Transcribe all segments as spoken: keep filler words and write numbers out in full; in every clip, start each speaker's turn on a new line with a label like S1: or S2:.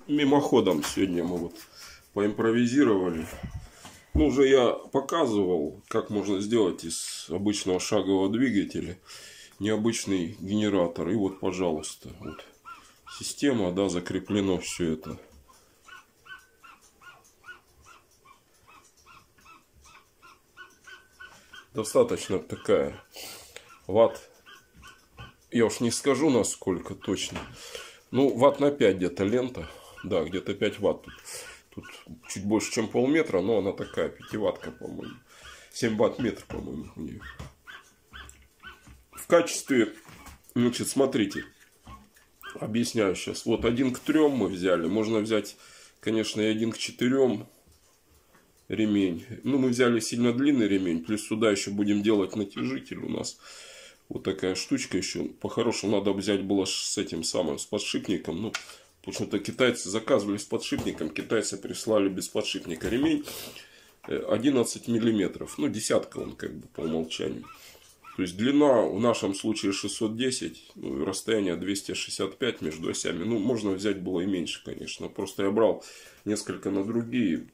S1: мимоходом сегодня мы вот поимпровизировали. Ну, уже я показывал, как можно сделать из обычного шагового двигателя необычный генератор. И вот, пожалуйста, вот система, да, закреплено все это. Достаточно такая ватт. Я уж не скажу насколько точно. Ну, ватт на пять где-то лента. Да, где-то пять ватт. Тут, тут чуть больше, чем полметра, но она такая, пятиваттка, по-моему. семь ватт метр, по-моему, у нее. В качестве, значит, смотрите. Объясняю сейчас. Вот один к трем мы взяли. Можно взять, конечно, и один к четырем ремень. Ну, мы взяли сильно длинный ремень. Плюс сюда еще будем делать натяжитель у нас. Вот такая штучка еще. По-хорошему надо взять было с этим самым, с подшипником. Ну, почему-то китайцы заказывали с подшипником. Китайцы прислали без подшипника ремень. одиннадцать миллиметров. Ну, десятка он как бы по умолчанию. То есть длина в нашем случае шестьсот десять. Ну, расстояние двести шестьдесят пять между осями. Ну, можно взять было и меньше, конечно. Просто я брал несколько на другие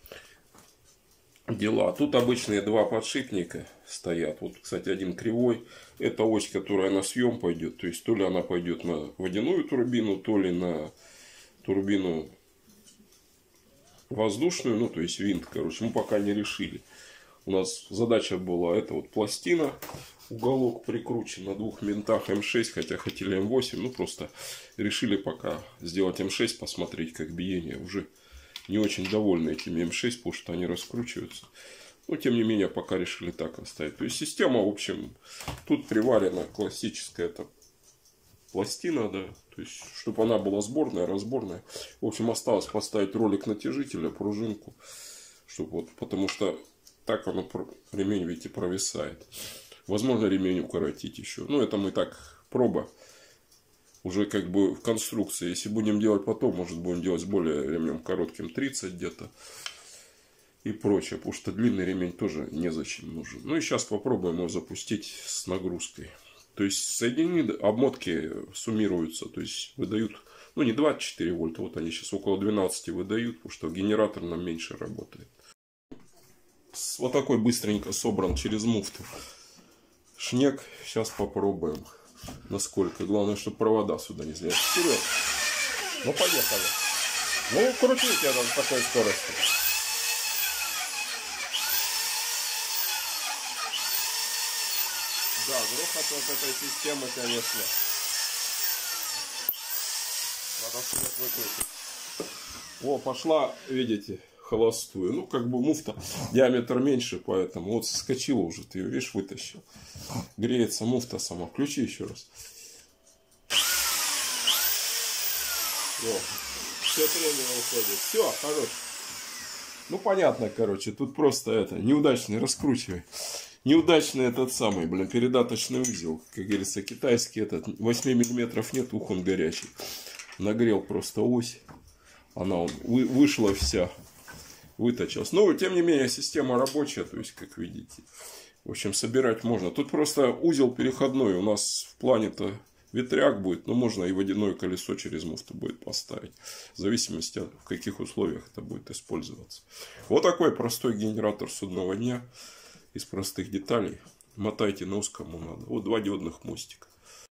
S1: дела. Тут обычные два подшипника стоят. Вот, кстати, один кривой. Это ось, которая на съем пойдет. То есть, то ли она пойдет на водяную турбину, то ли на турбину воздушную. Ну, то есть, винт, короче. Мы пока не решили. У нас задача была, это вот пластина. Уголок прикручен на двух винтах эм шесть. Хотя хотели эм восемь. Ну, просто решили пока сделать эм шесть. Посмотреть, как биение. Уже не очень довольны этими эм шесть, потому что они раскручиваются. Но, тем не менее, пока решили так оставить. То есть, система, в общем, тут приварена классическая это пластина, да. То есть, чтобы она была сборная, разборная. В общем, осталось поставить ролик натяжителя, пружинку. Чтобы вот, потому что так оно, ремень, видите, провисает. Возможно, ремень укоротить еще. Ну, это мы так, проба. Уже как бы в конструкции. Если будем делать потом, может будем делать с более ремнем коротким, тридцать где-то. И прочее. Потому что длинный ремень тоже незачем нужен. Ну и сейчас попробуем его запустить с нагрузкой. То есть соединения, обмотки суммируются. То есть выдают, ну не двадцать четыре вольта. Вот они сейчас около двенадцати выдают. Потому что генератор нам меньше работает. Вот такой быстренько собран через муфту шнек. Сейчас попробуем. Насколько. Главное, чтобы провода сюда не злят. Вперед. Ну, поехали. Ну, крутите я там с такой скоростью. Да, грохот вот этой системы, конечно. Надо свет выкрутить. О, пошла, видите, холостую. Ну, как бы муфта диаметр меньше, поэтому вот соскочила уже. Ты ее, видишь, вытащил. Греется муфта сама. Включи еще раз. Все, все трение уходит. Все, хорош. Ну, понятно, короче. Тут просто это, неудачный, раскручивай. Неудачный этот самый, блин, передаточный узел. Как говорится, китайский этот. восемь миллиметров нет, ух, он горячий. Нагрел просто ось. Она он, вы, вышла вся. Выточилась. Но, тем не менее, система рабочая. То есть, как видите. В общем, собирать можно. Тут просто узел переходной. У нас в плане-то ветряк будет. Но можно и водяное колесо через муфту будет поставить. В зависимости от в каких условиях это будет использоваться. Вот такой простой генератор судного дня. Из простых деталей. Мотайте на узкому надо. Вот два диодных мостика.